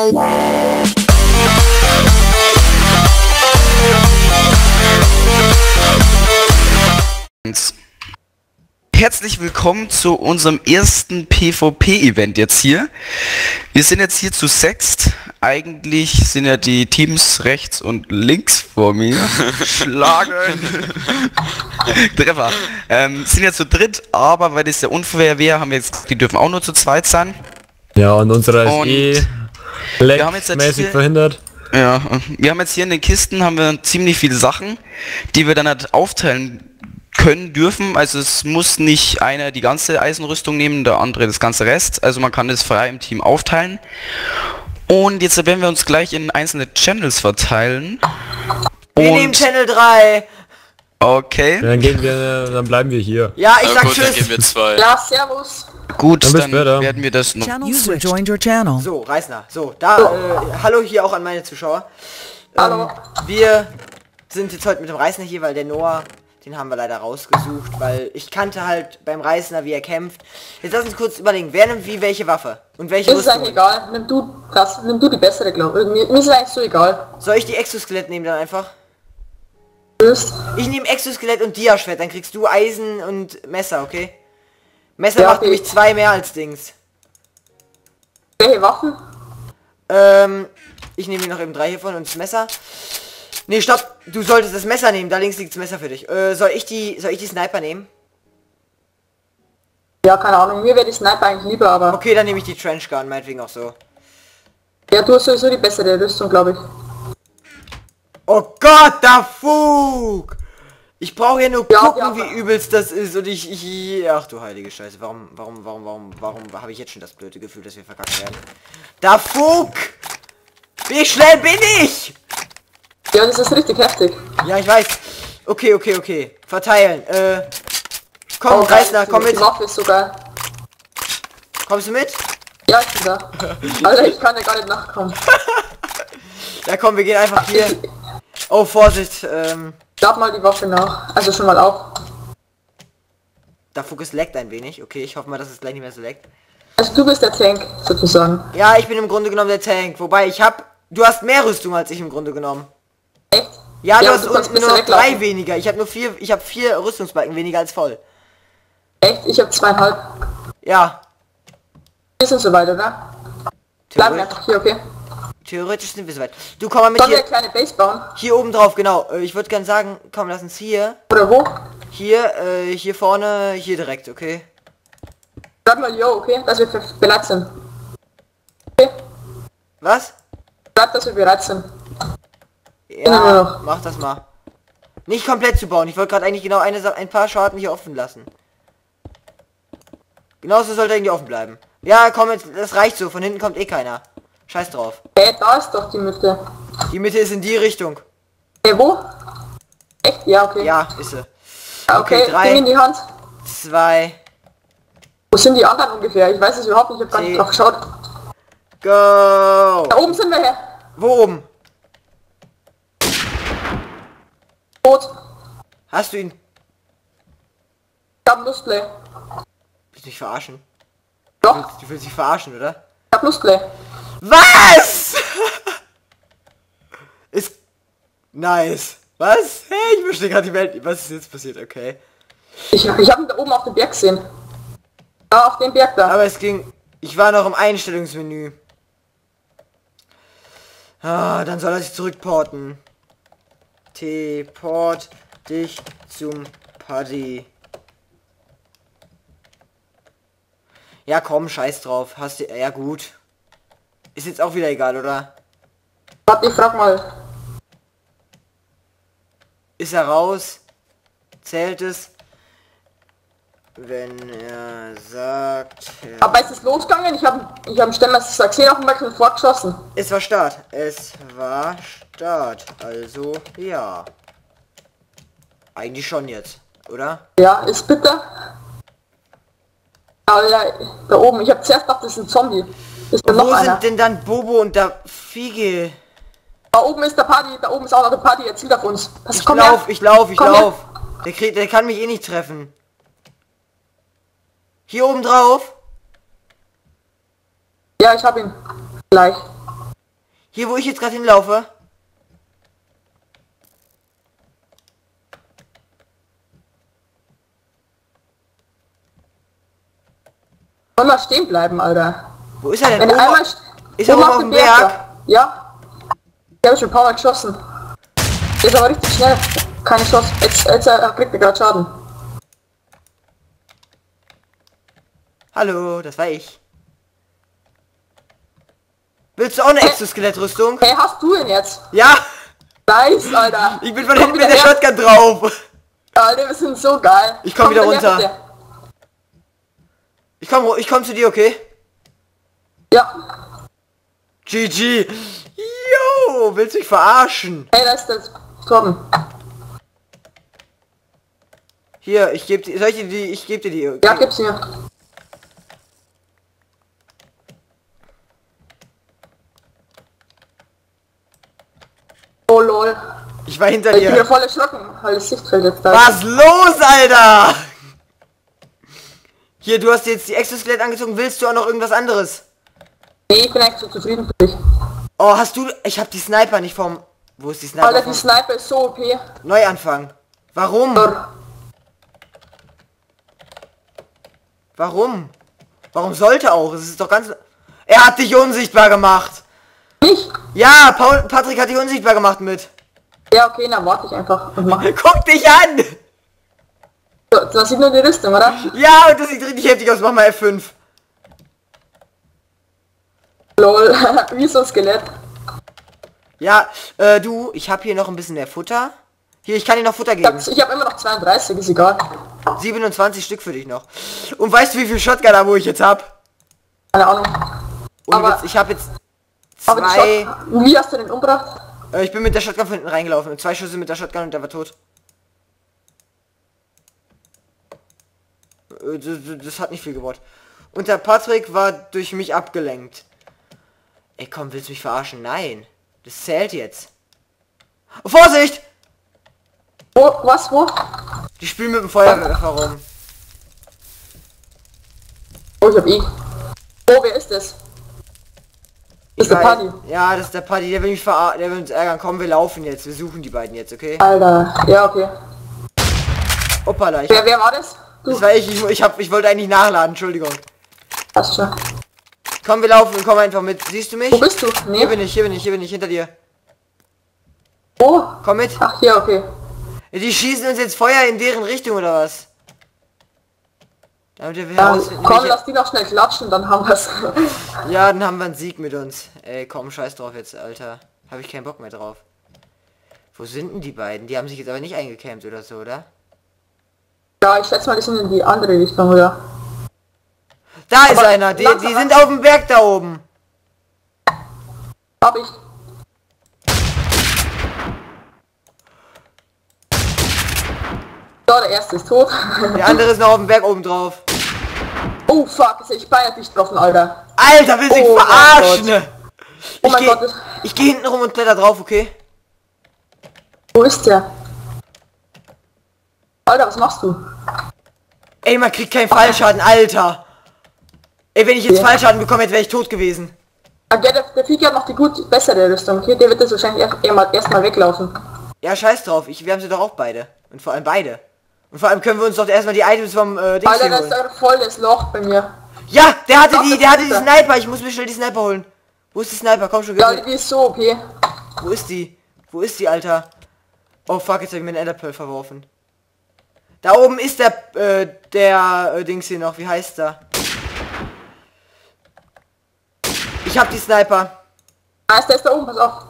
Herzlich willkommen zu unserem ersten PvP-Event jetzt hier. Wir sind jetzt hier zu sechst. Eigentlich sind ja die Teams rechts und links vor mir. Schlagen! Treffer. Sind ja zu dritt, aber weil das ja unfair wäre, haben wir jetzt, die dürfen auch nur zu zweit sein. Ja, und unserer ist wir haben jetzt mäßig verhindert. Ja, wir haben jetzt hier in den Kisten haben wir ziemlich viele Sachen, die wir dann halt aufteilen können dürfen. Also es muss nicht einer die ganze Eisenrüstung nehmen, der andere das ganze Rest. Also man kann das frei im Team aufteilen. Und jetzt werden wir uns gleich in einzelne Channels verteilen. Wir nehmen Channel 3. Okay. Dann bleiben wir hier. Ja, ich sag gut, tschüss. dann gehen wir zwei. Ja, servus. Gut, Dann bis dann später. werden wir das noch... User joined your channel. So, Reisner. So, da, hallo hier auch an meine Zuschauer. Hallo. Wir sind jetzt heute mit dem Reisner hier, weil der Noah, den haben wir leider rausgesucht, weil ich kannte halt beim Reisner, wie er kämpft. Jetzt lass uns kurz überlegen, wer nimmt wie welche Waffe und welche Ist eigentlich egal, nimm du die bessere, glaube ich. Mir ist es eigentlich so egal. Soll ich die Exoskelett nehmen dann einfach? Tschüss. Ich nehme Exoskelett und Diaschwert, dann kriegst du Eisen und Messer, okay? Messer Ja, macht okay. nämlich 2 mehr als Dings. Welche Waffen? Ich nehme hier noch eben 3 hiervon und das Messer. Nee, stopp, du solltest das Messer nehmen, da links liegt das Messer für dich. Soll ich die Sniper nehmen? Ja, keine Ahnung, mir wäre die Sniper eigentlich lieber, aber... Okay, dann nehme ich die Trenchgun, meinetwegen auch so. Ja, du hast sowieso die bessere Rüstung, glaube ich. Oh Gott, der Fug! Ich brauche ja nur Ja, gucken, ja, wie übelst das ist und ach du heilige Scheiße, warum habe ich jetzt schon das blöde Gefühl, dass wir verkacken werden? Der Fug! Wie schnell bin ich? Ja, das ist richtig heftig. Ja, ich weiß. Okay. Verteilen. Komm, Reisner, komm mit. Die Waffe ist so geil. Kommst du mit? Ja, ich bin da. Alter, ich kann ja gar nicht nachkommen. Ja komm, wir gehen einfach hier. Oh, Vorsicht, Lad mal die Waffe nach. Also schon mal auf. der Fokus leckt ein wenig. Okay, ich hoffe mal, dass es gleich nicht mehr so leckt. Also du bist der Tank, sozusagen. Ja, ich bin im Grunde genommen der Tank. Wobei, du hast mehr Rüstung als ich im Grunde genommen. Echt? Ja, du Ja, hast du kannst unten nur besser noch 3 weglaufen. weniger. Ich habe ich habe 4 Rüstungsbalken weniger als voll. Echt? Ich habe 2,5. Ja. Wir sind soweit, oder? Bleiben wir einfach hier, okay? Theoretisch sind wir soweit. Du komm mal mit Sollen wir eine hier. kleine Base bauen? Hier oben drauf, genau. Ich würde gern sagen, komm, lass uns hier. Oder wo? Hier vorne, hier direkt, okay? Sag mal, yo, okay? Dass wir bereit sind. Okay? Was? Sag, dass wir bereit sind. Ja, mach das mal. Nicht komplett zu bauen. Ich wollte gerade eigentlich genau ein paar Scharten hier offen lassen. Genauso sollte eigentlich offen bleiben. Ja, komm, das reicht so. Von hinten kommt eh keiner. Scheiß drauf. Da ist doch die Mitte. Die Mitte ist in die Richtung. Wo? Echt? Ja, okay. Ja, ist sie. Ja, okay, okay, 3. Ding in die Hand. 2. Wo sind die anderen ungefähr? Ich weiß es überhaupt nicht, ich habe gar nicht drauf geschaut. Go! Da oben sind wir her. Wo oben? Tot. Hast du ihn? Ich hab Lustplay. Willst du mich verarschen? Doch, Du willst dich verarschen, oder? ich hab Lustplay. Was? Ist nice. Was? Hey, ich verstehe gerade die Welt. Was ist jetzt passiert? Okay. Ich hab ihn da oben auf dem Berg gesehen. Ah, auf dem Berg da. Aber es ging. Ich war noch im Einstellungsmenü. Ah, dann soll er sich zurückporten. Port dich zum Paddy. Ja komm, scheiß drauf. Hast du. Ja gut. Ist jetzt auch wieder egal, oder? Warte, ich frag mal. Ist er raus? Zählt es? Wenn er sagt... Ja. Aber ist es losgegangen? Ich hab einen Stellmesser gesehen auf dem Berg und fortgeschossen. Es war Start. Es war Start. Also, ja. Eigentlich schon jetzt, oder? Ja, ist bitter. Alter, da oben. Ich hab zuerst gedacht, das ist ein Zombie. Ist da noch Wo einer? sind denn dann Bobo und der Fiege? Da oben ist der Party, da oben ist auch noch der Party, er zielt auf uns. Was, Ich komm lauf. Komm her. Der kann mich eh nicht treffen. Hier oben drauf? Ja, ich hab ihn. Gleich. Hier, wo ich jetzt gerade hinlaufe. Wollen wir stehen bleiben, Alter? Wo ist er denn? Wenn Oben, einmal ist er oben auf dem Berg? da. Ja. Ich habe schon ein paar Mal geschossen. Der ist aber richtig schnell. Keine Chance. Jetzt kriegt er gerade Schaden. Hallo, das war ich. Willst du auch eine Exoskelettrüstung? Hey, hast du ihn jetzt? Ja! Nice, Alter. Ich bin von Komm hinten mit wieder der her. Shotgun drauf. Alter, wir sind so geil. Ich komm wieder runter. bitte. Ich komm zu dir, okay? Ja. GG. Jo, willst du mich verarschen? Hey, da ist das Torben. Hier, ich geb dir, soll ich dir die, ich geb dir die. Okay. Ja, gib's mir. Oh lol. Ich war hinter Ich bin ja dir. voll erschrocken, weil das Sichtfeld jetzt da Was los, Alter? Hier, du hast jetzt die Exoskelett angezogen. Willst du auch noch irgendwas anderes? Nee, ich bin eigentlich so zufrieden für dich. Oh, hast du... Ich hab die Sniper nicht vom... Wo ist die Sniper? Alter, die vom Sniper ist so OP. Neuanfang. Warum? Warum? Warum sollte auch? Es ist doch ganz... Er hat dich unsichtbar gemacht. Nicht? Ja, Patrick hat dich unsichtbar gemacht mit. Ja, okay, dann warte ich einfach und mach. Guck dich an! So, das sieht nur die Rüstung, oder? Ja, und das sieht richtig heftig aus. Mach mal F5. Lol, wie so ein Skelett. Ja, du, ich habe hier noch ein bisschen mehr Futter. Hier, ich kann dir noch Futter Ich hab, geben. ich hab immer noch 32, ist egal. 27 Stück für dich noch. Und weißt du, wie viel Shotgunner, wo ich jetzt hab? Keine Ahnung. Und Aber- jetzt, ich habe jetzt Aber die zwei... Wie hast du den umgebracht? Ich bin mit der Shotgun von hinten reingelaufen. 2 Schüsse mit der Shotgun und der war tot. Das hat nicht viel gebracht. Und der Patrick war durch mich abgelenkt. Ey, komm, willst du mich verarschen? Nein. Das zählt jetzt. Oh, Vorsicht! Wo, was, wo? Die spielen mit dem Feuerwerfer rum. Oh, ich hab ihn. Oh, wer ist das? Ich Ist der weiß- Paddy. Ja, das ist der Paddy. Der will mich verarschen. Der will uns ärgern. Komm, wir laufen jetzt. Wir suchen die beiden jetzt, okay? Alter, ja, okay. Hoppala, ich, Wer war das? Du, das war ich wollte eigentlich nachladen. Entschuldigung. hast schon. Komm, wir laufen. Komm einfach mit. Siehst du mich? Wo bist du? Nee. Hier bin ich, hinter dir. Oh. Komm mit. Ach, hier, okay. Die schießen uns jetzt Feuer in deren Richtung, oder was? Damit wir Ja, herausfinden, komm, welche- lass die noch schnell klatschen, dann haben wir's. Ja, dann haben wir einen Sieg mit uns. Ey, komm, scheiß drauf jetzt, Alter. Habe ich keinen Bock mehr drauf. Wo sind denn die beiden? Die haben sich jetzt aber nicht eingecampt oder so, oder? Ja, ich schätze mal, die sind in die andere Richtung, oder? Da ist Aber einer. Die langsam- sind auf dem Berg da oben. Hab ich. So, der erste ist tot. Der andere ist noch auf dem Berg oben drauf. Oh, fuck, ich beinahe dich getroffen, Alter. Alter, will sich Oh mein verarschen! Gott. Oh Ich mein geh, Gott. ich geh hinten rum und kletter drauf, okay? Wo ist der? Alter, was machst du? Ey, man kriegt keinen Fallschaden, Alter. Ey, wenn ich jetzt Ja. Fallschaden bekomme, hätte wäre ich tot gewesen. Ah, der Vieh hat noch die bessere Rüstung, okay? Der wird das wahrscheinlich erstmal weglaufen. Ja, scheiß drauf. Wir haben sie doch auch beide. Und vor allem beide. Und vor allem können wir uns doch erstmal die Items vom Dings Alter, hier das ist holen. ein volles Loch bei mir. Ja, der hatte Doch, die, das der hatte ist die er. Sniper. Ich muss mir schnell die Sniper holen. Wo ist die Sniper? Komm schon, gib Ja, mir. die ist so okay. Wo ist die? Wo ist die, Alter? Oh fuck, jetzt habe ich mir einen Enderpearl verworfen. Da oben ist der Dings hier noch. Wie heißt der? Ich hab die Sniper. Ah, der ist da oben, pass auf.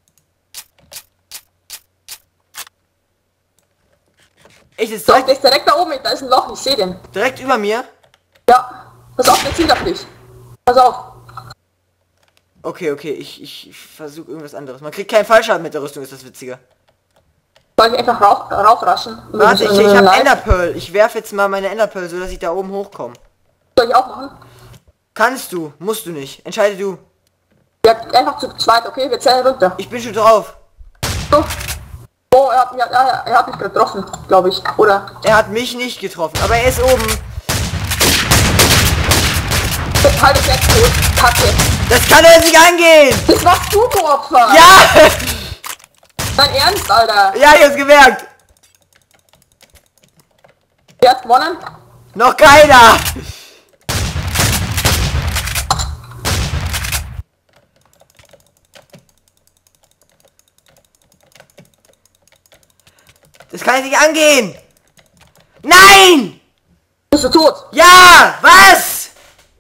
Echt, ist So, direkt, der ist direkt da oben, da ist ein Loch, ich sehe den. direkt über mir. Ja, pass auf, der zielt auf dich. Pass auf. Okay, okay, ich versuche irgendwas anderes. Man kriegt keinen Fallschaden mit der Rüstung, ist das Witzige. Soll ich einfach raufraschen? Warte, ich hab Enderpearl. Ich werfe jetzt mal meine Enderpearl, so dass ich da oben hochkomme. Soll ich auch machen? Kannst du, musst du nicht. Entscheide du. Ja, einfach zu zweit, okay? Wir zählen runter. Ich bin schon drauf. So. Oh, er hat mich getroffen, glaube ich. Oder? Er hat mich nicht getroffen, aber er ist oben. Halt es jetzt tot. Kacke. Das kann doch jetzt nicht angehen! Das machst du, du Opfer. Ja! Dein Ernst, Alter. Ja, ich hab's gemerkt! Wer hat gewonnen? Noch keiner! Das kann jetzt nicht angehen! Nein! Bist du tot? Ja! Was?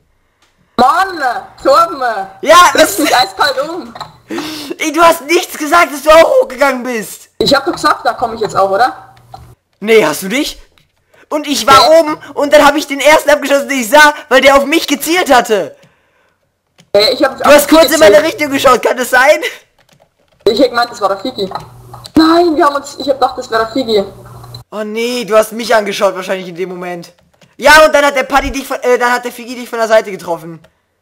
Mann, Torben. Ja, Du bist mich eiskalt um. Ey, du hast nichts gesagt, dass du auch hochgegangen bist! Ich hab doch gesagt, da komme ich jetzt auch, oder? Nee, hast du nicht? Und ich war oben und dann habe ich den ersten abgeschossen, den ich sah, weil der auf mich gezielt hatte. Ich hab Du hast kurz in meine Richtung geschaut, kann das sein? Ich hab gemeint, das war der Figi. Nein, wir haben uns... Ich hab gedacht, das wäre der Figi. Oh nee, du hast mich angeschaut wahrscheinlich in dem Moment. Ja, und dann hat der Paddy dich von, dann hat der Figi dich von der Seite getroffen.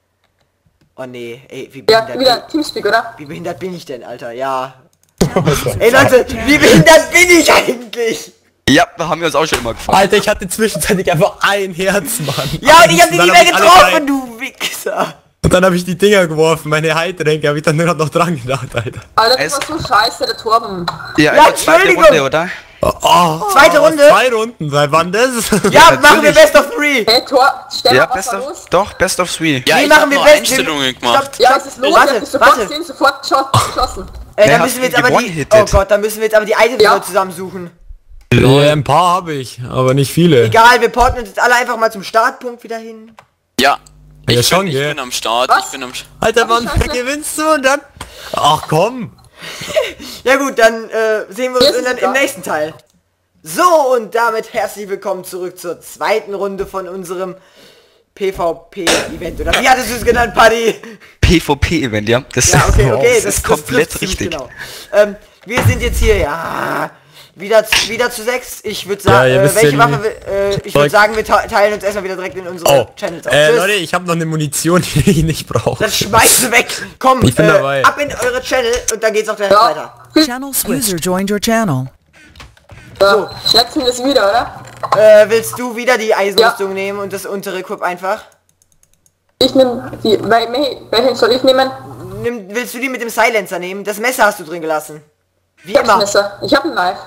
Oh nee, ey, Ja, wieder Teamspeak, oder? wie behindert bin ich denn, Alter? Ja. Ey Leute, wie behindert bin ich eigentlich? Ja, da haben wir uns auch schon immer gefragt. Alter, ich hatte zwischenzeitlich einfach ein Herz, Mann. Ja, und ich hab dich Dann nicht mehr hab ich alle getroffen, du Wichser. Und dann habe ich die Dinger geworfen, meine Heiltränke, habe ich dann gerade noch dran gedacht, Alter. Alter, Es- das war so scheiße, der Torben. Ja, Ja, also zweite Entschuldigung. Runde, oder? Zweite Runde? 2 Runden, seit wann das? Ja, machen wir Best of 3. Hey, Stefan, Ja, was best war of, los? doch, best of 3. Ja, Wie ich machen hab wir nur Best? Einstellungen gemacht. Stopp, Ja, stopp. es ist los, Warte, ich hab sofort warte. gesehen, sofort geschossen. Dann Ja, müssen wir jetzt hast aber ihn die... gewone-hitted. Oh Gott, dann müssen wir jetzt aber die Items Ja. neu zusammensuchen. Ein paar habe ich, aber nicht viele. Egal, wir porten uns jetzt alle einfach mal zum Startpunkt wieder hin. Ja. Ja, Ich, schon, bin, ich gell? bin am Start. Was? Ich bin am Alter, wann Scheiße. gewinnst du und dann... Ach komm. Ja gut, dann sehen wir uns Jetzt ist im klar. nächsten Teil. So, und damit herzlich willkommen zurück zur zweiten Runde von unserem PvP-Event. Oder wie hattest du es genannt, Paddy? PvP-Event, ja. Das, Ja, okay, das ist komplett trifft's ziemlich richtig. Genau. Wir sind jetzt hier, ja, wieder zu 6. Ich würde Ja, sagen, ihr wisst welche ja Waffe, ich würde Zeug. sagen, wir teilen uns erstmal wieder direkt in unsere Oh, Channels auf. Tschüss. Leute, ich habe noch eine Munition, die ich nicht brauche. Dann schmeißt du weg. Komm, Ich bin dabei. ab in eure Channel und dann geht's auch direkt Ja. weiter. Channel User joined your channel. So, schätzen wir es wieder, oder? Willst du wieder die Eisenrüstung nehmen und das untere Equip einfach? Ich nehme die... Welchen soll ich nehmen? Willst du die mit dem Silencer nehmen? Das Messer hast du drin gelassen. Wie Ich hab immer. ein Messer. Ich hab ein Knife.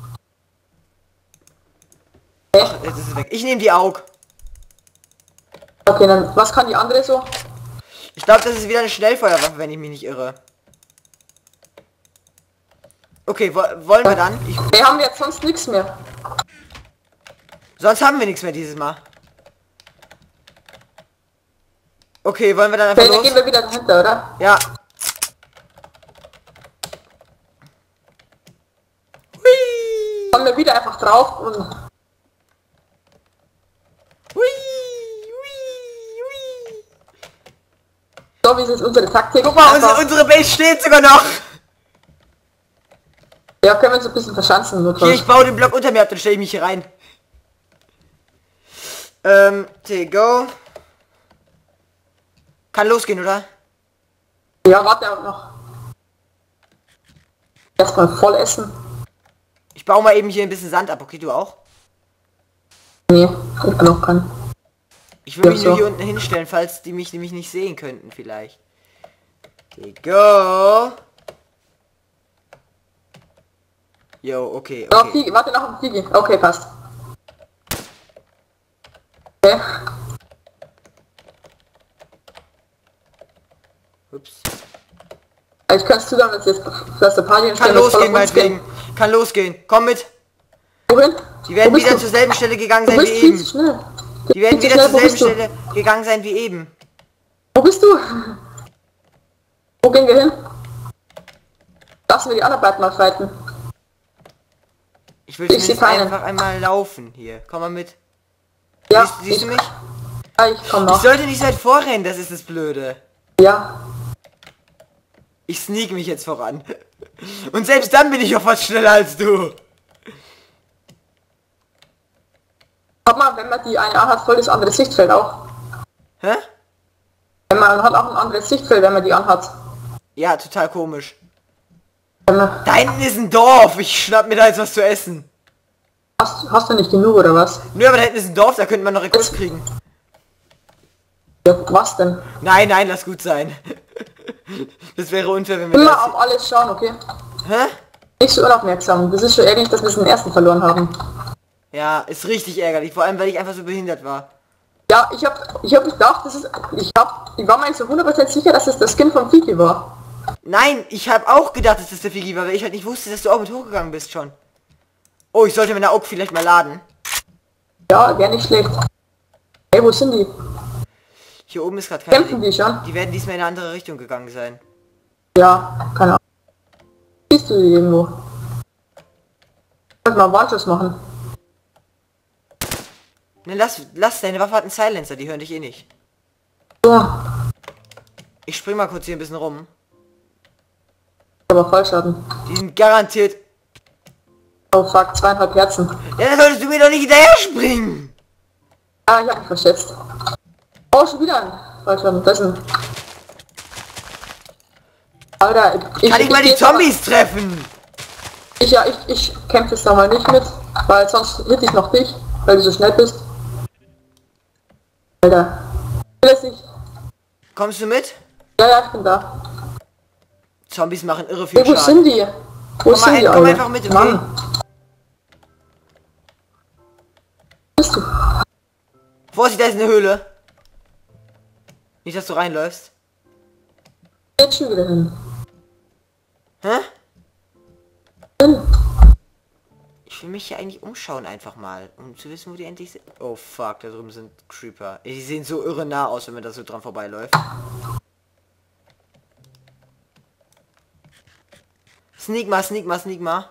Jetzt ist es weg. Ich nehme die AUG. Okay, dann was kann die andere so? Ich glaube, das ist wieder eine Schnellfeuerwaffe, wenn ich mich nicht irre. Okay, wollen wir dann? Wir haben jetzt sonst nichts mehr. Sonst haben wir nichts mehr dieses Mal. Okay, wollen wir dann einfach Okay, dann los? gehen wir wieder dahinter, oder? Ja. Kommen wir wieder einfach drauf und... Hui, hui. So, wie ist jetzt unsere Taktik? Guck mal, Einfach- unsere Base steht sogar noch. Ja, können wir uns ein bisschen verschanzen. Nur Hier, ich baue den Block unter mir ab, dann stelle ich mich hier rein. Go. Kann losgehen, oder? Ja, warte auch noch. Erstmal voll essen. Ich baue mal eben hier ein bisschen Sand ab, okay, du auch? Nee, ich kann auch keinen. Ich will Ja, mich nur so. hier unten hinstellen, falls die mich nämlich nicht sehen könnten, vielleicht. Go. Jo, okay, Ja, okay. Fliege, warte noch auf Fliege. Okay, passt. Okay. Ups. Ich kann es zusammen, wenn es jetzt für der Party Kann losgehen, meinetwegen. Kann losgehen. Komm mit. Wohin? Die werden Wo bist wieder du? zur selben Stelle gegangen Du sein wie bist viel zu eben. schnell. Die werden Viel zu wieder schnell, zur wo selben bist du? Stelle gegangen sein wie eben. Wo bist du? Wo gehen wir hin? Lassen wir die anderen beiden mal fighten. Ich will Ich seh zumindest keinen. einfach einmal laufen hier. Komm mal mit. Ja, Siehst du mich? Ja, ich komm Ich noch. sollte nicht so weit vorrennen, das ist das Blöde. Ja. Ich sneak mich jetzt voran. Und selbst dann bin ich auch was schneller als du. Hat man, wenn man die eine hat, voll das andere Sichtfeld auch. Hä? Wenn man hat auch ein anderes Sichtfeld, wenn man die anhat. Ja, total komisch. Wenn man, Da hinten ist ein Dorf. Ich schnapp mir da jetzt was zu essen. hast du nicht genug oder was? Nö, aber da hinten ist ein Dorf, da könnte man noch Rekrut kriegen. Ja, was denn? Nein, nein, lass gut sein. Das wäre unfair, wenn wir Immer das... auf alles schauen, okay? Hä? Nicht so unaufmerksam. Das ist schon ärgerlich, dass wir den ersten verloren haben. Ja, ist richtig ärgerlich. Vor allem, weil ich einfach so behindert war. Ja, ich hab gedacht, ich war mir nicht so 100% sicher, dass es der Skin von Fiki war. Nein, ich habe auch gedacht, dass das der Figi war, weil ich halt nicht wusste, dass du auch mit hochgegangen bist schon. Oh, ich sollte meine AUG vielleicht mal laden. Ja, wäre nicht schlecht. Hey, wo sind die? Hier oben ist gerade keine... Kämpfen die schon? Die werden diesmal in eine andere Richtung gegangen sein. Ja, keine Ahnung. Siehst du die irgendwo? Sollte mal einen Warnschuss machen. Ne, lass, deine Waffe hat einen Silencer, die hören dich eh nicht. So, Ich spring mal kurz hier ein bisschen rum. aber Fallschaden. Die sind garantiert... Oh fuck, 2,5 Herzen. Ja, dann solltest du mir doch nicht hinterher springen! Ah, ich hab mich verschätzt. Oh, schon wieder ein Fallschaden. Das ist ein... Alter, Kann ich mal die Zombies treffen? Ich kämpfe jetzt da mal nicht mit, weil sonst hätte ich noch dich, weil du so schnell bist. Alter. Ich will es nicht. Kommst du mit? Ja, ich bin da. Zombies machen irre viel Hey, wo Schaden. sind die? Wo sind die, komm Alter? einfach mit, okay? Mann. Wo bist du? Vorsicht, da ist eine Höhle. Nicht, dass du reinläufst. Jetzt schon wieder hin. Hä? Hin. Ich will mich hier eigentlich umschauen einfach mal, um zu wissen, wo die endlich sind. Oh fuck, da drüben sind Creeper. Die sehen so irre nah aus, wenn man da so dran vorbeiläuft. Sneak mal.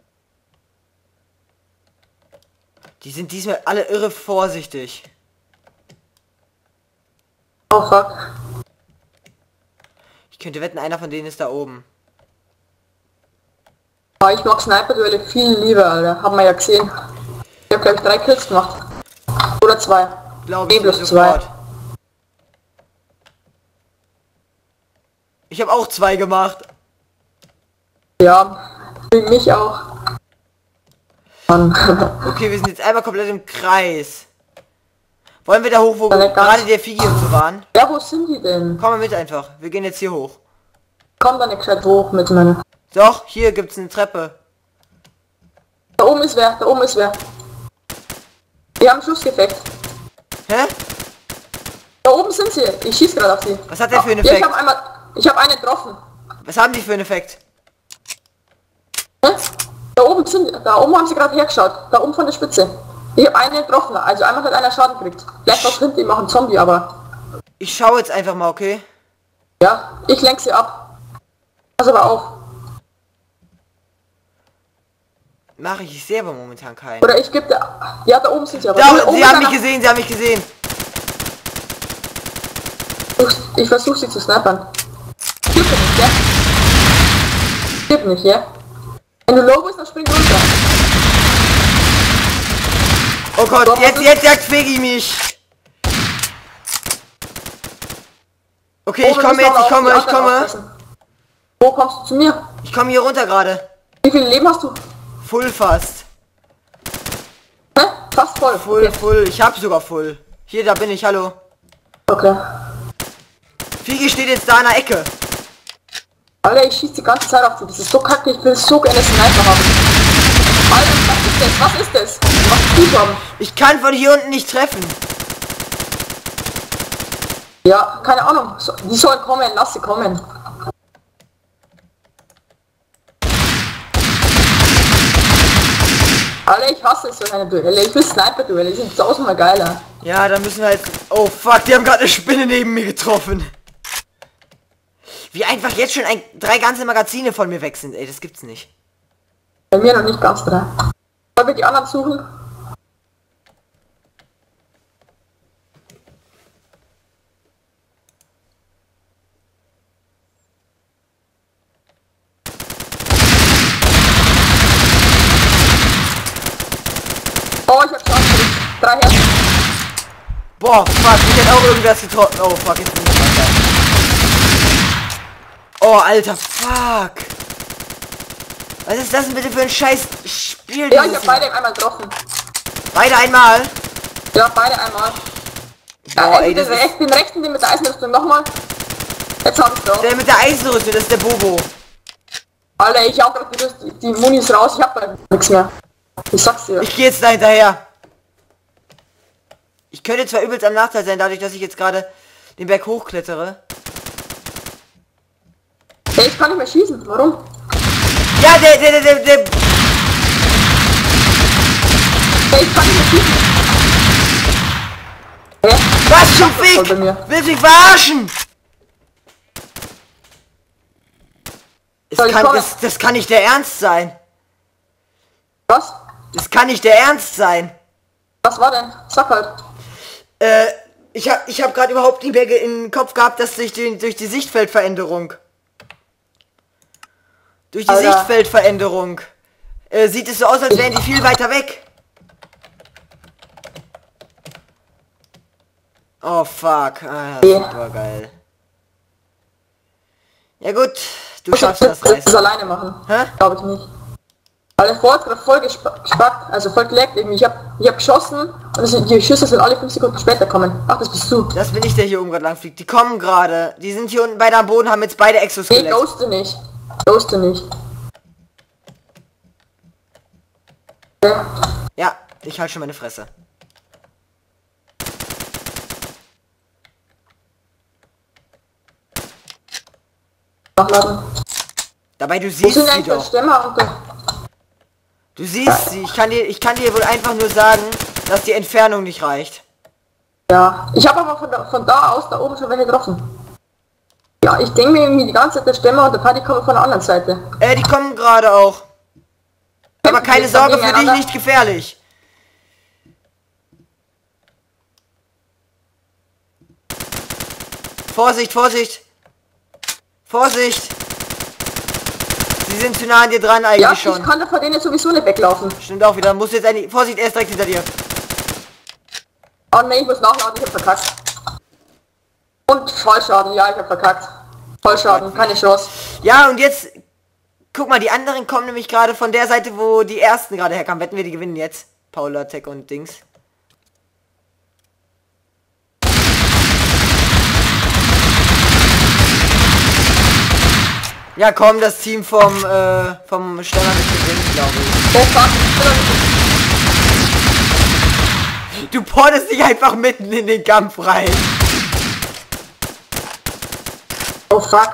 Die sind diesmal alle irre vorsichtig. Oh fuck. Ich könnte wetten, einer von denen ist da oben. Oh, ich mag Sniper-Duelle viel lieber, Alter. Haben wir ja gesehen. Ich hab, glaube ich, 3 Kills gemacht. Oder 2. Glaube ich plus sofort. 2. Ich habe auch 2 gemacht. Ja, für mich auch. Mann. Okay, wir sind jetzt einmal komplett im Kreis. Wollen wir da hoch, wo Ja, nicht ganz. gerade der Figi und so waren? Ja, wo sind die denn? Komm mal mit einfach. Wir gehen jetzt hier hoch. Komm da nicht gescheit hoch mit meinen... Doch, hier gibt's eine Treppe. Da oben ist wer, da oben ist wer. Wir haben Schussgefecht. Hä? Da oben sind sie. Ich schieß gerade auf sie. Was hat der für einen Ja, Effekt? ich hab einen getroffen. Was haben die für einen Effekt? Hä? Da oben haben sie gerade hergeschaut. Da oben von der Spitze. Ich hab einen getroffen. Also einmal hat einer Schaden gekriegt. Vielleicht was hinter ihm auch ein Zombie, aber... Ich schaue jetzt einfach mal, okay? Ja, ich lenk sie ab. Pass aber auf. Mache ich sehe aber momentan keinen. Oder ich gebe der... Ja, da oben sind sie aber. Da, Da oben sie ist haben mich einer. gesehen, sie haben mich gesehen. Ich versuche sie zu snipern. Stirb nicht, ja? Stirb nicht, ja? Wenn du low bist, dann spring runter. Oh Gott, jetzt jagt Fegi mich. Okay, Oh, ich wir komme müssen jetzt, aber ich auf die komme. anderen aufpassen. Wo kommst du zu mir? Ich komme hier runter gerade. Wie viel Leben hast du? Full fast. Hä? Fast voll. Full. Ich hab sogar full. Hier, da bin ich, hallo. Okay. Figi steht jetzt da in der Ecke. Alter, ich schieß die ganze Zeit auf dich. Das ist so kacke, ich will so gerne Sniper haben. Alter, was ist das? Was ist das? Was tut haben? Ich kann von hier unten nicht treffen. Ja, keine Ahnung. Die sollen kommen, lass sie kommen. Alter, ich hasse so eine Duelle. Ich will Sniper-Duelle, die sind tausendmal geiler. Ja, dann müssen wir halt... Oh fuck, die haben gerade eine Spinne neben mir getroffen. Wie einfach jetzt schon 3 ganze Magazine von mir weg sind. Ey, das gibt's nicht. Bei mir noch nicht ganz 3. Sollen wir die anderen suchen? Oh, ich hab Schaden gekriegt. 3 Herzen. Boah, fuck, ich hätte auch irgendwas getroffen. Oh fuck, jetzt bin ich weiter. Oh, Alter, fuck. Was ist das denn bitte für ein scheiß Spiel? Ja, ich dieses hab beide einmal getroffen. Beide einmal. Ja, beide einmal. Boah, ey, das ist... den rechten, den mit der Eisenrüstung nochmal. Jetzt hab ich doch. Der mit der Eisenrüstung, das ist der Bobo. Alter, ich hab grad die Munis raus, ich hab bald nichts mehr. Ich sag's dir. Ich gehe jetzt da hinterher. Ich könnte zwar übelst am Nachteil sein, dadurch, dass ich jetzt gerade den Berg hochklettere. Hey, ich kann nicht mehr schießen, warum? Ja, der... Hey, ich kann nicht mehr schießen. Hä? Was zum Voll bei Fick? mir. Willst du mich verarschen? Das kann nicht der Ernst sein. Was? Das kann nicht der Ernst sein. Was war denn? Sag halt. Ich hab gerade überhaupt nicht mehr im Kopf gehabt, dass durch die Sichtfeldveränderung. Durch die Alter. Sichtfeldveränderung. Sieht es so aus, als wären die viel weiter weg. Oh fuck. Ah, das war geil. Ja gut, du schaffst das Das Reisen. alleine machen. Hä? Glaube ich nicht. Weil der Fort gerade voll gespackt, also voll geleckt irgendwie. Ich hab geschossen und die Schüsse sind alle 5 Sekunden später kommen. Ach, das bist du. Das bin ich, der hier oben gerade lang fliegt. Die kommen gerade. Die sind hier unten beide am Boden, haben jetzt beide Nee, Exoskelett. ghoste nicht. Ghoste nicht. Ja, ich halte schon meine Fresse. Nachladen. Dabei, du Wo siehst sind sie eigentlich die doch. Stämme? Und Du siehst sie. Ich kann dir wohl einfach nur sagen, dass die Entfernung nicht reicht. ja, ich habe aber von da aus, da oben schon welche getroffen. Ja, ich denke mir irgendwie die ganze Zeit, der Stämme und der Party kommen von der anderen Seite. Die kommen gerade auch. Aber keine Jetzt dann Sorge, für dich gegeneinander? nicht gefährlich. Vorsicht, Vorsicht. Vorsicht. Sie sind zu nah an dir dran eigentlich Ja, schon. ich kann da vor denen sowieso nicht weglaufen. Stimmt auch wieder. Muss jetzt eigentlich... Vorsicht, er ist direkt hinter dir. Oh ne, ich muss nachladen, ich hab verkackt. Und Vollschaden, ja, ich hab verkackt. Vollschaden, keine Chance. Ja, und jetzt... Guck mal, die anderen kommen nämlich gerade von der Seite, wo die ersten gerade herkamen. Wetten wir, die gewinnen jetzt. Paula, Tech und Dings. Ja, komm, das Team vom Stefan ist gewinnt, glaube ich. Oh fuck, Du portest dich einfach mitten in den Kampf rein. oh fuck.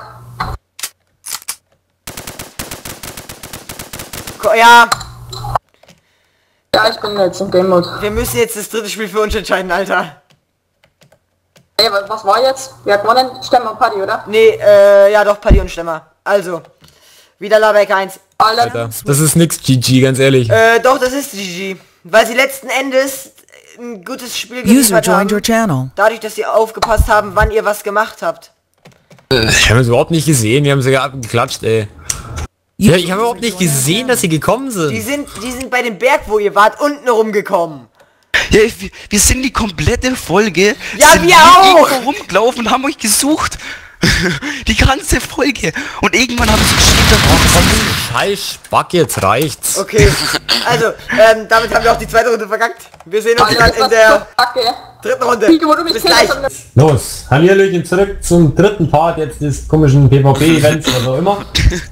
Ja, Ja, ich bin jetzt im Game Mode. wir müssen jetzt das dritte Spiel für uns entscheiden, Alter. Ey, was war jetzt? Wer hat gewonnen? Stämme und Party, oder? Nee, ja doch, Paddy und Stemmer. Also, wieder Labeck 1. Alter. Das ist nix, GG, ganz ehrlich. Doch, das ist GG. Weil sie letzten Endes ein gutes Spiel User geliefert joined your haben. channel. Dadurch, dass sie aufgepasst haben, wann ihr was gemacht habt. Ich habe es überhaupt nicht gesehen, wir haben sie gerade geklatscht, ey. Ja, ich habe überhaupt nicht gesehen, dass sie gekommen Die sind. sind bei dem Berg, wo ihr wart, unten rumgekommen. Ja, wir sind die komplette Folge. Ja, sind wir auch! irgendwo rumgelaufen und haben euch gesucht. Die ganze Folge. Und irgendwann haben sie geschrieben, Scheiß Spack, jetzt reicht's. Okay, also, damit haben wir auch die zweite Runde verkackt. Wir sehen uns Alter, dann in der Kacke. dritten Runde. Wie, wo du mich Bis kennst, gleich. dann- Los, Hallöchen zurück zum dritten Part jetzt des komischen PvP-Events oder so immer.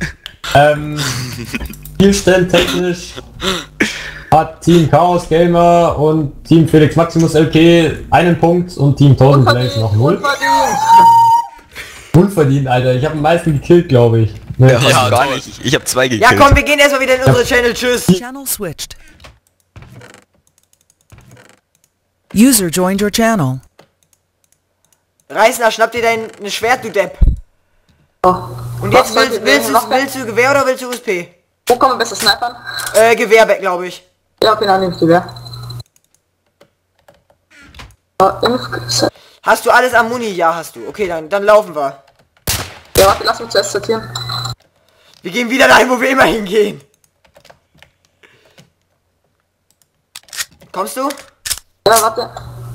Spielstellentechnisch hat Team Chaos Gamer und Team Felix Maximus LP einen Punkt und Team 1000 Plays noch 0. Unverdient. Unverdient, Alter. Ich habe am meisten gekillt, glaube ich. Ne, ja, hast du gar nicht. Ich habe 2 gekillt. Ja, komm, wir gehen erstmal wieder in unsere Channel. Tschüss. Channel switched. User joined your channel. Reißner, schnapp dir dein Schwert, du Depp. Oh. Und jetzt Was soll ich machen? willst du Gewehr oder willst du USP? Wo kann man besser snipern? Gewehr, glaube ich. Ja, okay, dann nehme ich die Wehr. Impfgrüße. Hast du alles am Muni? Ja, hast du. Okay, dann laufen wir. Ja, warte, lass mich zuerst sortieren. Wir gehen wieder dahin, wo wir immer hingehen. Kommst du? Ja, warte.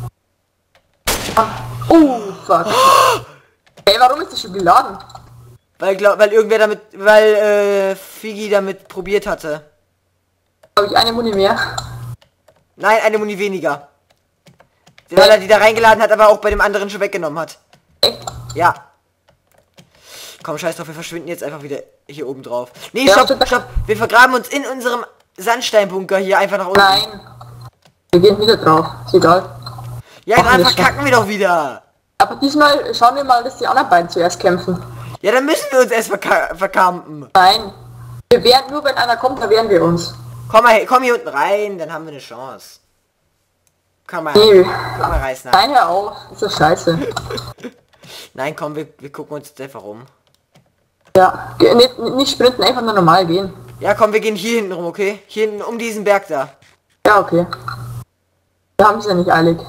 Oh, fuck. Ey, warum ist das schon geladen? Weil irgendwer damit, weil Figi damit probiert hatte. Habe ich eine Muni mehr? Nein, eine Muni weniger. Weil er die da reingeladen hat, aber auch bei dem anderen schon weggenommen hat. Echt? Ja. Komm, scheiß drauf, wir verschwinden jetzt einfach wieder hier oben drauf. Nee, Ja, stopp, stopp. Wir vergraben uns in unserem Sandsteinbunker hier einfach nach unten. Nein. Wir gehen wieder drauf. Ist egal. Ja, Machen dann wir verkacken wir doch wieder. Aber diesmal schauen wir mal, dass die anderen beiden zuerst kämpfen. Ja, dann müssen wir uns erst verkampen. Nein. Wir wehren nur, wenn einer kommt, dann wehren wir uns. Komm hier unten rein, dann haben wir eine Chance. Komm mal, Nee. komm mal reißen. Nein, hör auf. Das ist scheiße. Nein, komm, wir gucken uns jetzt einfach um. Ja. Nicht sprinten, einfach nur normal gehen. Ja, komm, wir gehen hier hinten rum, okay? Hier hinten um diesen Berg da. Ja, okay. Wir haben es ja nicht eilig.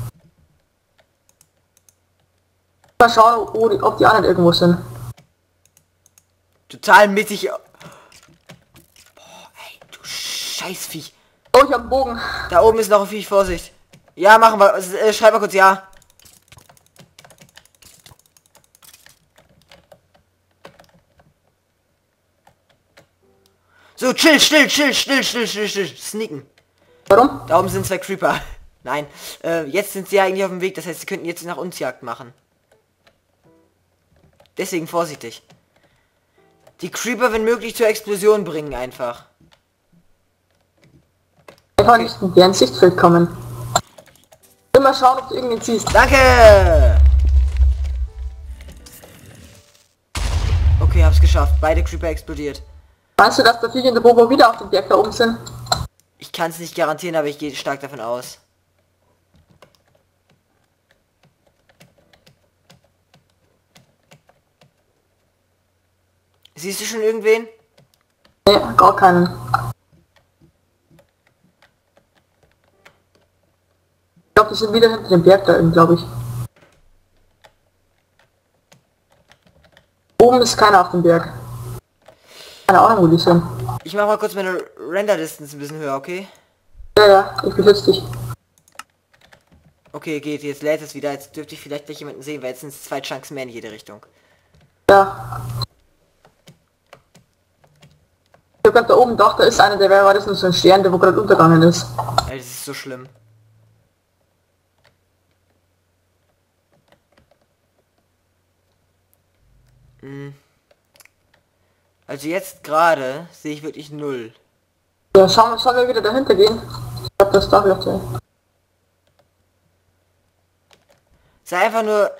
Mal schauen, ob die anderen irgendwo sind. Total mittig. Boah, ey, du Scheißviech. Oh, ich hab einen Bogen. Da oben ist noch ein Viech, Vorsicht. Ja, machen wir. Schreib mal kurz ja. So, chill. Sneaken. Warum? Da oben sind zwei Creeper. Nein, jetzt sind sie ja eigentlich auf dem Weg. Das heißt, sie könnten jetzt nach uns Jagd machen. Deswegen vorsichtig. Die Creeper, wenn möglich, zur Explosion bringen einfach. Einfach nicht in deren Sichtfeld kommen. Immer schauen, ob du irgendwen siehst. Danke! Okay, hab's geschafft. Beide Creeper explodiert. Meinst du, dass der Viech und der Bobo wieder auf dem Berg da oben sind? Ich kann es nicht garantieren, aber ich gehe stark davon aus. Siehst du schon irgendwen? Nee, gar keinen. Ich glaube, die sind wieder hinter dem Berg da, glaube ich. Oben ist keiner auf dem Berg. Keine Ahnung, wo die sind. Ich mach mal kurz meine Render-Distance ein bisschen höher, okay? Ja, ich beschütze dich. Okay, geht, jetzt lädt es wieder. Jetzt dürfte ich vielleicht gleich jemanden sehen, weil jetzt sind es 2 Chunks mehr in jede Richtung. Ja. Ich hab grad da oben gedacht, da ist einer, der war das nur so ein Stern, der wo gerade untergegangen ist. Ey, das ist so schlimm. Also jetzt gerade sehe ich wirklich 0. Ja, sollen wir wieder dahinter gehen? Ich glaube, das darf ich sein. Sei einfach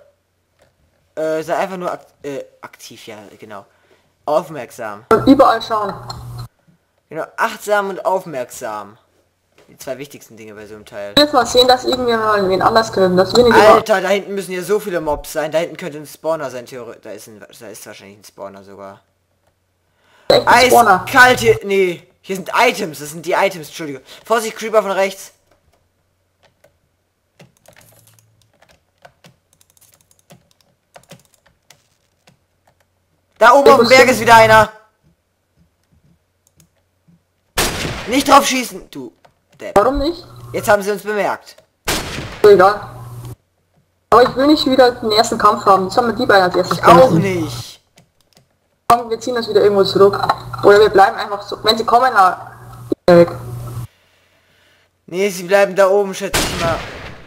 nur aktiv, ja, genau. Aufmerksam. Und überall schauen. Genau, achtsam und aufmerksam. Die 2 wichtigsten Dinge bei so einem Teil. Ich will jetzt mal sehen, dass irgendjemand mal wen anders können, dass wir nicht immer... Alter, da hinten müssen ja so viele Mobs sein. Da hinten könnte ein Spawner sein, theoretisch. Da ist wahrscheinlich ein Spawner sogar. Echt ein Spawner. Eiskalt hier. Nee, hier sind Items. Das sind die Items, Entschuldigung. Vorsicht, Creeper von rechts. Da oben auf dem Berg ist wieder einer. Nicht drauf schießen, du Depp. Warum nicht? Jetzt haben sie uns bemerkt. So, egal. Aber ich will nicht wieder den ersten Kampf haben. Jetzt haben wir die beiden als erstes Auch kämpfen. nicht. Komm, wir ziehen das wieder irgendwo zurück. Oder wir bleiben einfach so. Wenn sie kommen, na, weg. Nee, sie bleiben da oben, schätze ich mal.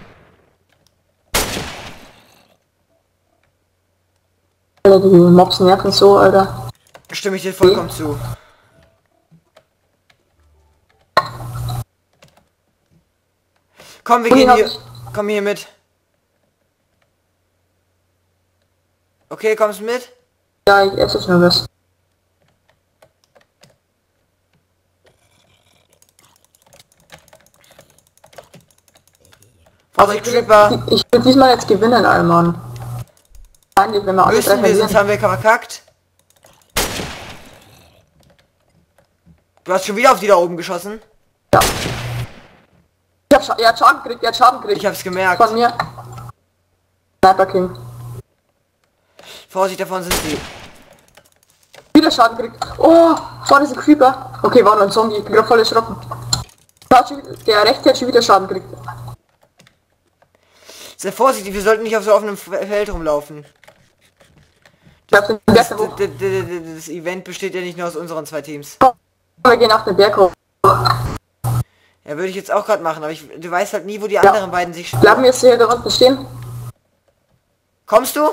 Alter, die Mobs nerven so, Alter. Stimme ich dir vollkommen zu. Komm, wir gehen hier. Komm hier mit. Okay, kommst du mit? Ja, ich esse schon was. Vorsicht, Creeper. Ich will diesmal jetzt gewinnen, Alman. Eigentlich, wenn wir alle drei Müssen wir, sonst verlieren. haben wir verkackt. Du hast schon wieder auf die da oben geschossen. Ja. Er hat Schaden gekriegt, er hat Schaden gekriegt. Ich hab's gemerkt. Von mir. Sniper King. Vorsicht, davon sind sie. Wieder Schaden gekriegt. Oh, vorne ist ein Creeper. Okay, war nur ein Zombie, ich bin gerade voll erschrocken. Der rechte hat schon wieder Schaden gekriegt. Sehr vorsichtig, wir sollten nicht auf so offenem Feld rumlaufen. Ich hab den Berg hoch. Das Event besteht ja nicht nur aus unseren 2 Teams. Wir gehen auf den Berg hoch. Ja, würde ich jetzt auch gerade machen, aber du weißt halt nie, wo die anderen beiden sich... Bleiben wir jetzt hier da unten stehen? Kommst du?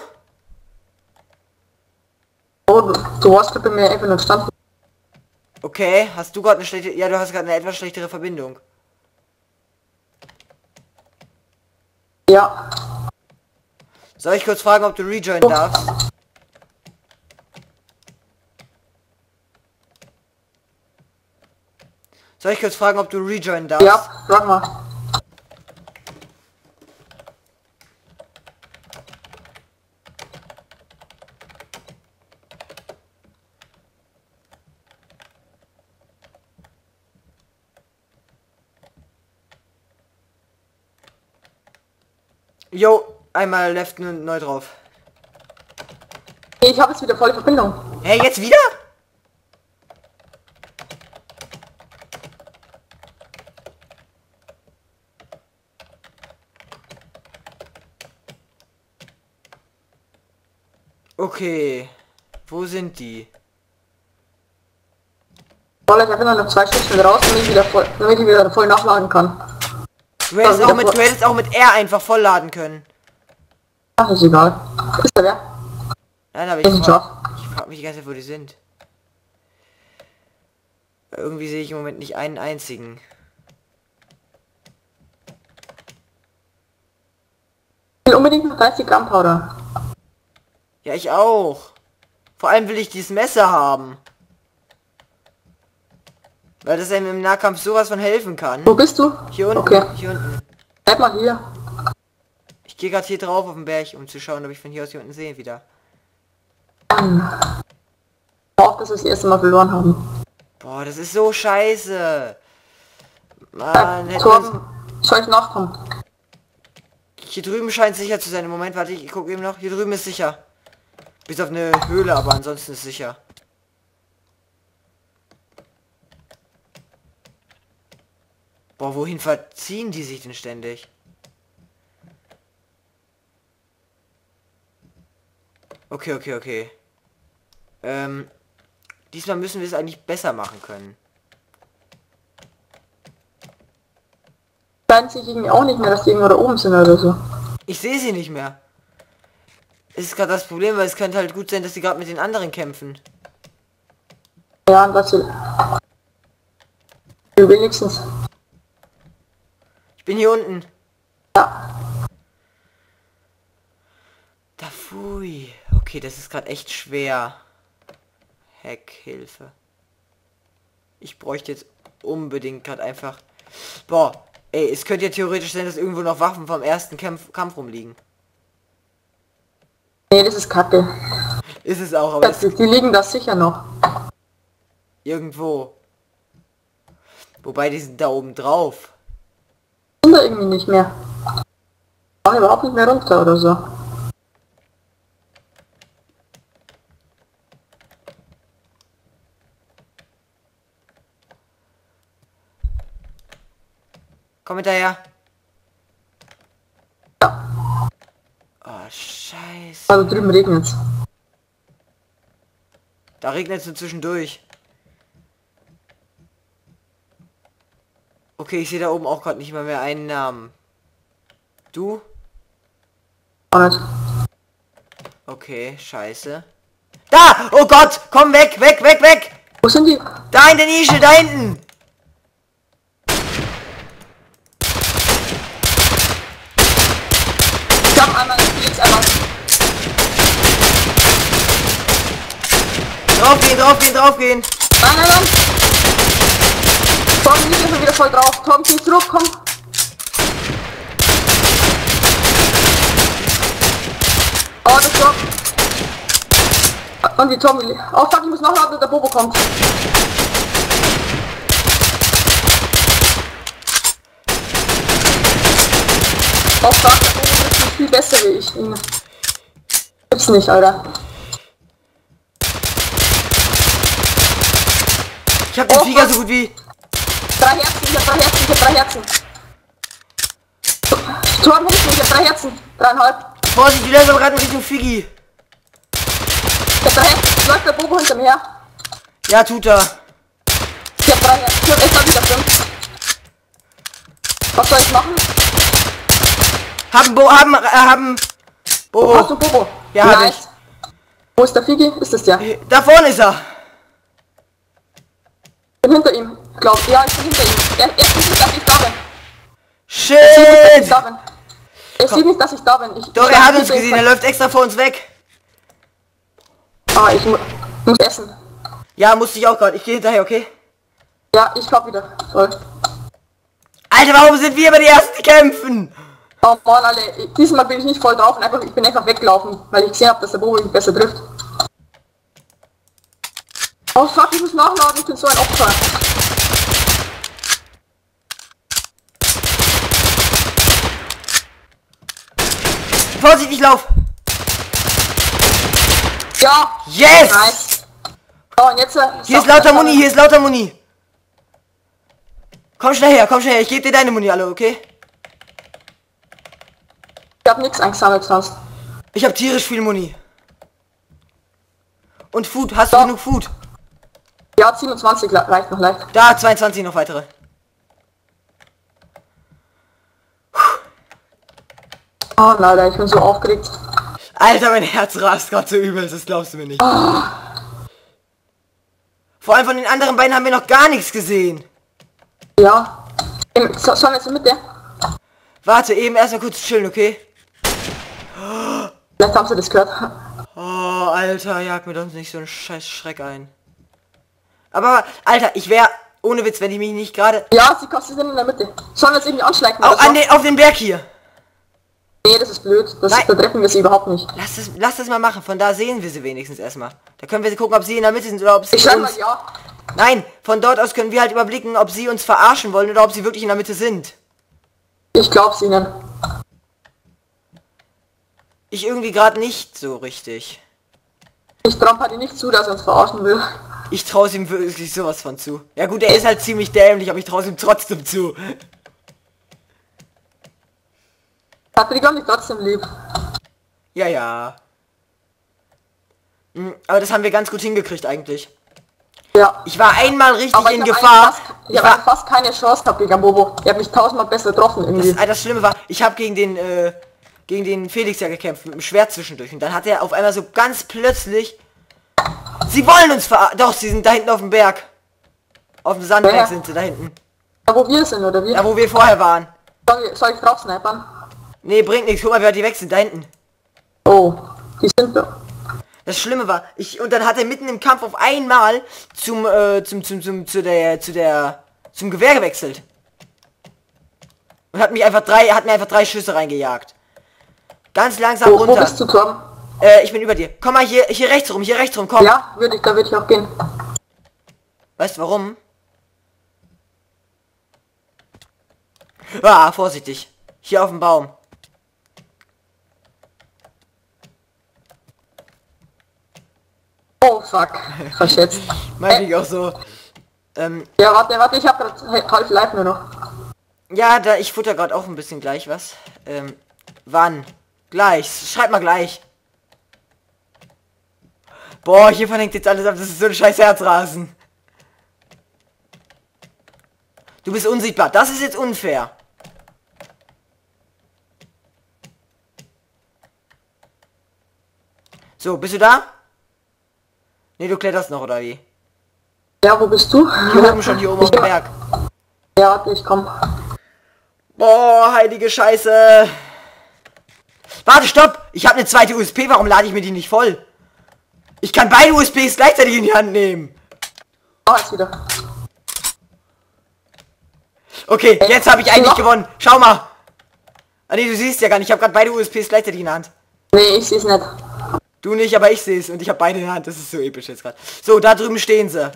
Oh, du warst gerade bei mir einfach nur gestanden. Okay, hast du gerade eine schlechte... Ja, du hast gerade eine etwas schlechtere Verbindung. Ja. Soll ich kurz fragen, ob du rejoinen darfst? Soll ich kurz fragen, ob du rejoinen darfst? Ja, frag mal. Jo, einmal left und neu drauf. Ich habe jetzt wieder volle Verbindung. Hey, jetzt wieder? Okay. Wo sind die? Voll, ich einfach noch 2 Stückchen raus, damit ich wieder voll nachladen kann. Du hättest auch mit R einfach vollladen können. Ach, ist egal. Ist da wer? Nein, aber Ist ein Job. ich frag mich die ganze Zeit, wo die sind. Irgendwie sehe ich im Moment nicht einen einzigen. Ich will unbedingt noch 30 Gramm Powder. Ja, ich auch. Vor allem will ich dieses Messer haben. Weil das einem im Nahkampf sowas von helfen kann. Wo bist du? Hier unten, Okay. hier unten. Bleib mal hier. Ich gehe gerade hier drauf auf den Berg, um zu schauen, ob ich von hier aus hier unten sehe wieder. Auch, dass wir das erste Mal verloren haben. Boah, das ist so scheiße. Mann, hätten wir Torben, soll ich nachkommen? hier drüben scheint sicher zu sein. Im Moment, warte, ich gucke eben noch. Hier drüben ist sicher. Bis auf eine Höhle, aber ansonsten ist sicher. Boah, wohin verziehen die sich denn ständig? Okay. Diesmal müssen wir es eigentlich besser machen können. Scheint sich irgendwie auch nicht mehr, dass die irgendwo da oben sind oder so. Ich sehe sie nicht mehr. Es ist gerade das Problem, weil es könnte halt gut sein, dass sie gerade mit den anderen kämpfen. Ja, und was will. Wenigstens. Ich bin hier unten. Ja. Da pfui. Okay, das ist gerade echt schwer. Heckhilfe. Ich bräuchte jetzt unbedingt gerade einfach... Boah, ey, es könnte ja theoretisch sein, dass irgendwo noch Waffen vom ersten Kampf rumliegen. Nee, das ist Kacke. Ist es auch, aber Die liegen da sicher noch. irgendwo. Wobei, die sind da oben drauf. Sind da irgendwie nicht mehr. Auch überhaupt nicht mehr runter oder so. Komm hinterher. Ja. Oh, scheiße. Also drüben regnet's. Da regnet es nur zwischendurch. Okay, ich sehe da oben auch gerade nicht mal mehr einen Namen. Du? Auch nicht. Okay, scheiße. Da! Oh Gott! Komm weg, weg, weg, weg! Wo sind die? Da in der Nische, da hinten! Ich hab einmal jetzt einmal. Draufgehen, draufgehen, draufgehen! Nein. Torben, liegt schon wieder voll drauf. Torben, zieh zurück, komm. Oh, das Torben. Und die Torben. Oh fuck, ich muss nachladen, dass der Bobo kommt. Oh fuck, der Bobo ist nicht viel besser wie ich. Gibt's nicht, Alter. Ich hab den Flieger so gut wie... 3 Herzen, ich hab 3 Herzen. Torben, hilf mir, ich hab 3 Herzen. 3,5. Vorsicht, die läuft aber gerade in Richtung Figi. Ich hab 3 Herzen, läuft der Bobo hinter mir her. Ja, tut er. Ich hab 3 Herzen, ich hab echt mal wieder 5. Was soll ich machen? Haben Bobo. Hast du Bobo? Ja, hab ich. Wo ist der Figi? Ist das der? Ich Da vorne ist er. bin hinter ihm. Glaub, ja, ich bin hinter ihm. Er sieht nicht, dass ich da bin. Shit. Er sieht nicht, dass ich da bin. Doch, er hat uns gesehen. Er läuft extra vor uns weg. Ah, ich muss essen. Ja, musste ich auch gerade. Ich gehe hinterher, okay? Ja, ich komm wieder. Toll. Alter, warum sind wir immer die Ersten, die kämpfen? Oh Mann, Alter, diesmal bin ich nicht voll drauf und ich bin einfach weggelaufen, weil ich gesehen habe, dass der Bobo mich besser trifft. Oh fuck, ich muss nachladen, ich bin so ein Opfer. Vorsicht, ich lauf. Ja! Yes! Nice! Oh, und jetzt... Hier ist lauter Muni, hier ist lauter Muni. Komm schnell her, ich gebe dir deine Muni alle, okay? Ich hab nichts eingesammelt sonst. Ich habe tierisch viel Muni. Und Food, hast du genug Food? Ja, 27 reicht noch leicht. Da, 22 noch weitere. Oh nein, Alter, ich bin so aufgeregt. Alter, mein Herz rast gerade so übel, das glaubst du mir nicht. Vor allem von den anderen beiden haben wir noch gar nichts gesehen. Ja. Sollen wir jetzt mit der? Warte, eben erstmal kurz chillen, okay? Vielleicht haben sie das gehört. Oh, Alter, jag mir doch nicht so einen scheiß Schreck ein. Aber, Alter, ich wäre, ohne Witz, wenn ich mich nicht gerade... Ja, sie kostet in der Mitte. Sollen wir jetzt irgendwie anschleichen? Oder so? Auf den Berg hier. Nee, das ist blöd. Da treffen wir sie überhaupt nicht. Lass das mal machen, von da sehen wir sie wenigstens erstmal. Da können wir gucken, ob sie in der Mitte sind oder ob sie Ich schreibe mal uns... ja. Nein, von dort aus können wir halt überblicken, ob sie uns verarschen wollen oder ob sie wirklich in der Mitte sind. Ich glaub's ihnen. Ich irgendwie gerade nicht so richtig. Ich traue Paddy nicht zu, dass er uns verarschen will. Ich traue ihm wirklich sowas von zu. Ja gut, er ist halt ziemlich dämlich, aber ich traue ihm trotzdem zu. Patrick hat mich trotzdem lieb. Ja, ja. Aber das haben wir ganz gut hingekriegt eigentlich. Ja. Ich war einmal richtig Aber in Gefahr. Ich habe fast keine Chance gehabt gegen Bobo. Er hat mich tausendmal besser getroffen irgendwie. Das Schlimme war, ich habe gegen den Felix ja gekämpft, mit dem Schwert zwischendurch. Und dann hat er auf einmal so ganz plötzlich... Sie wollen uns verarschen. Doch, sie sind da hinten auf dem Berg. Auf dem Sandberg Ja. sind sie da hinten. Da wo wir sind, oder wie? Da wo wir vorher waren. Soll ich drauf snipern? Nee, bringt nichts. Guck mal, wer die weg sind. Da hinten. Oh, die sind da. Das Schlimme war, und dann hat er mitten im Kampf auf einmal zum Gewehr gewechselt. Und hat mir einfach 3 Schüsse reingejagt. Ganz langsam Wo runter. bist du, Tom? Ich bin über dir. Komm mal hier rechts rum, komm. Ja, da würde ich auch gehen. Weißt du warum? Ah, vorsichtig. Hier auf dem Baum. Oh fuck, verschätzt. Meine ich auch so. Ja, warte, ich hab grad halb live nur noch. Ja, ich futter gerade auch ein bisschen gleich was. Wann? Gleich. Schreib mal gleich. Boah, hier hängt jetzt alles ab. Das ist so ein scheiß Herzrasen. Du bist unsichtbar. Das ist jetzt unfair. So, bist du da? Ne, du kletterst noch, oder wie? Ja, wo bist du? Hier oben schon, hier oben auf dem Berg. Ja, warte, ich komm. Boah, heilige Scheiße. Warte, stopp! Ich habe eine zweite USP, warum lade ich mir die nicht voll? Ich kann beide USPs gleichzeitig in die Hand nehmen. Ah, jetzt wieder. Okay, jetzt habe ich eigentlich gewonnen. Schau mal. Ah nee, du siehst ja gar nicht. Ich habe gerade beide USPs gleichzeitig in der Hand. Nee, ich seh's nicht. Du nicht, aber ich sehe es und ich habe beide in der Hand. Das ist so episch jetzt gerade. So, da drüben stehen sie.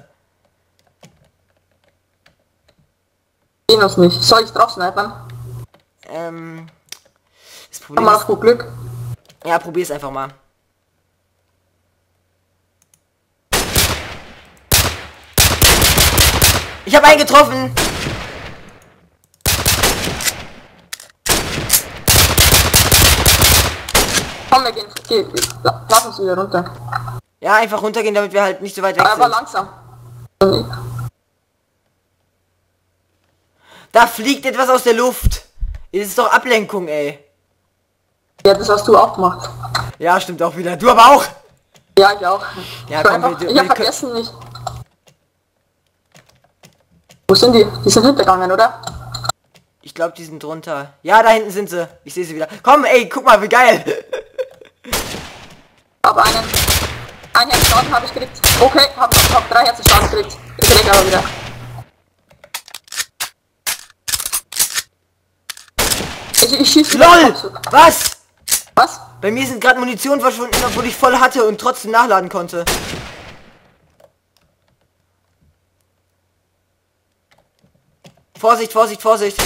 Sehen uns nicht. Soll ich drauf snipern? Das Problem Mal ist, auf gut Glück. ja, probier's einfach mal. Ich habe einen getroffen. Komm, wir gehen. Okay, lass uns wieder runter. Ja, einfach runtergehen, damit wir halt nicht so weit weg Aber sind. langsam. Da fliegt etwas aus der Luft. Das ist doch Ablenkung, ey. Ja, das hast du auch gemacht. Ja, stimmt auch wieder. Du aber auch. Ja, ich auch. Ja, ich war komm, einfach, wir- ich hab wir- vergessen nicht. Wo sind die? Die sind hintergegangen, oder? Ich glaube, die sind drunter. Ja, da hinten sind sie. Ich sehe sie wieder. Komm, ey, guck mal, wie geil. Aber ein Herzschaden habe ich gekriegt. Okay, hab 3 Herzschaden gekriegt. Ich krieg aber wieder. Ich schieße wieder LOL! den Kopf. Was? Was? Bei mir sind gerade Munition verschwunden, obwohl ich voll hatte und trotzdem nachladen konnte. Vorsicht, Vorsicht, Vorsicht.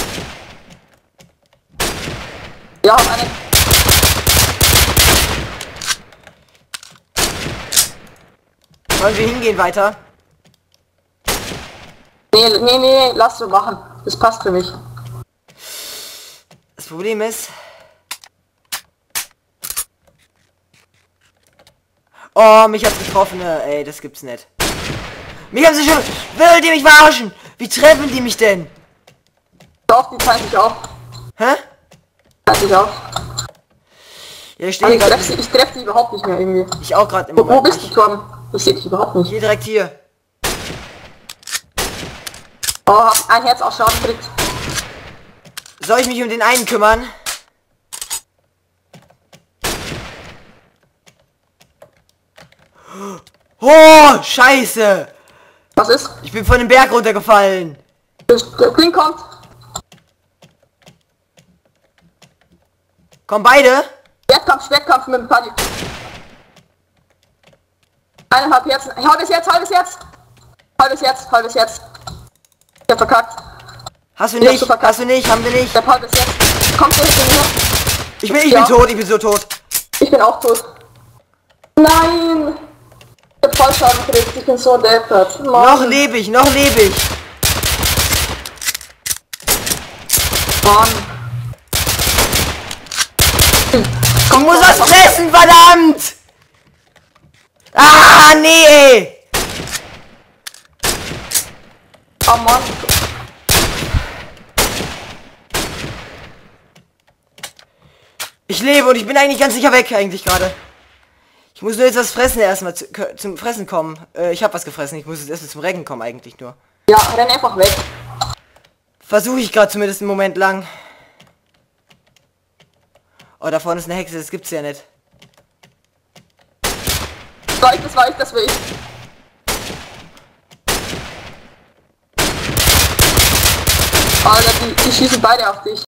Ja, hab einen. Wollen wir hingehen weiter? Nee, lass so machen. Das passt für mich. Das Problem ist... Oh, mich hat's getroffen, ey, das gibt's nicht. Mich haben sie schon... Will die mich verarschen? Wie treffen die mich denn? Doch, die teilen sich auch. Hä? Teilen sich auch. Ja, ich Aber stehe gerade... ich treff die überhaupt nicht mehr irgendwie. Ich auch gerade im Wo Moment bist du, nicht. Torben? Ich sehe dich überhaupt nicht. Hier, direkt hier. Oh, hab ein Herz aus Schaden gekriegt. Soll ich mich um den einen kümmern? Oh, scheiße! Was ist? Ich bin von dem Berg runtergefallen. Der Kling kommt. Kommen beide? Schwertkampf mit dem Paddy. 1,5 Herzen. Halbes Herz. Ich hab verkackt. Hast du Ja, nicht? super. Hast du nicht? Haben wir nicht? Ich hab halbes Herz. Kommt der hinter mir? Ich bin Ja. tot, ich bin so tot. Ich bin auch tot. Nein! Ich hab Vollschaden gekriegt. Ich bin so deppert. Noch lebe ich, noch lebe ich. Mann. Ich muss was fressen, verdammt! Ah, nee, ey. Oh Mann. Ich lebe und ich bin eigentlich ganz sicher weg, eigentlich gerade. Ich muss nur jetzt was fressen erstmal zum Fressen kommen. Ich habe was gefressen, ich muss jetzt erstmal zum Recken kommen eigentlich nur. Ja, renn einfach weg. Versuche ich gerade zumindest einen Moment lang. Oh, da vorne ist eine Hexe, das gibt's ja nicht. Das will ich. Alter, die schießen beide auf dich.